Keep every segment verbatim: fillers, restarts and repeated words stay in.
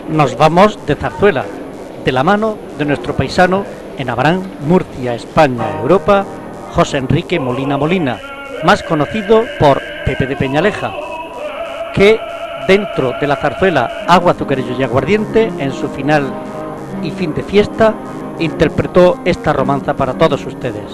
nos vamos de zarzuela, de la mano de nuestro paisano en Abraham, Murcia, España, Europa, José Enrique Molina Molina, más conocido por Pepe de Peñaleja, que dentro de la zarzuela Agua, Azucarillo y Aguardiente, en su final y fin de fiesta, interpretó esta romanza para todos ustedes.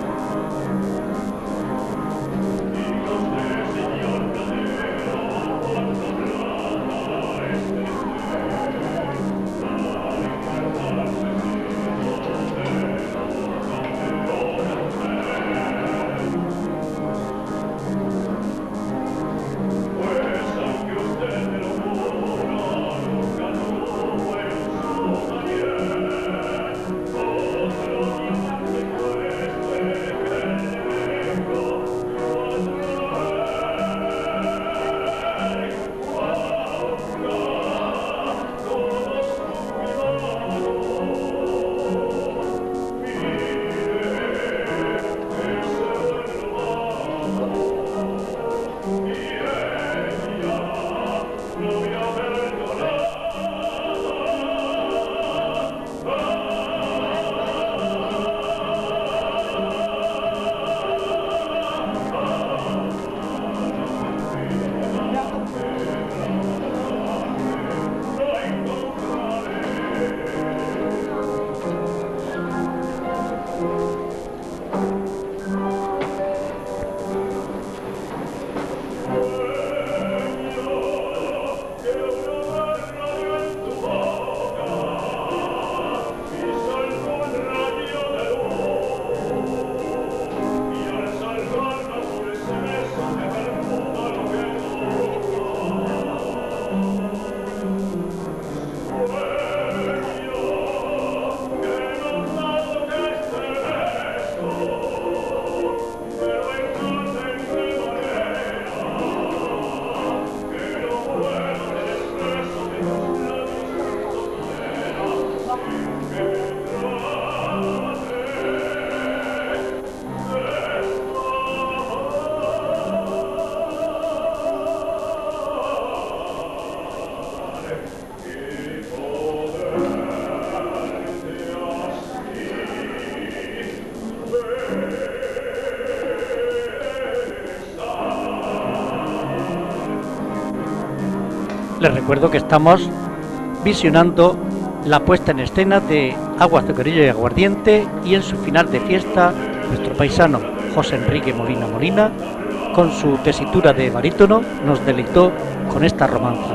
Les recuerdo que estamos visionando la puesta en escena de Agua, Azucarillo y Aguardiente, y en su final de fiesta nuestro paisano José Enrique Molina Molina, con su tesitura de barítono, nos deleitó con esta romanza.